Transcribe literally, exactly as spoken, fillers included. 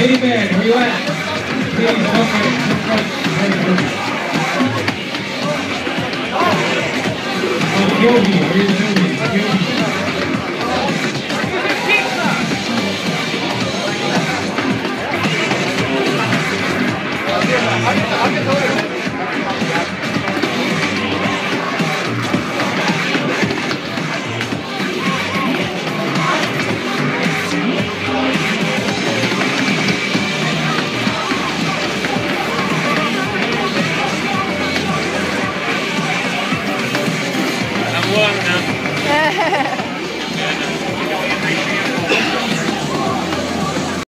Lady Band, where you at? Please, come right, come right. Oh, Yogi, where's Yogi? Yogi. I'm one now.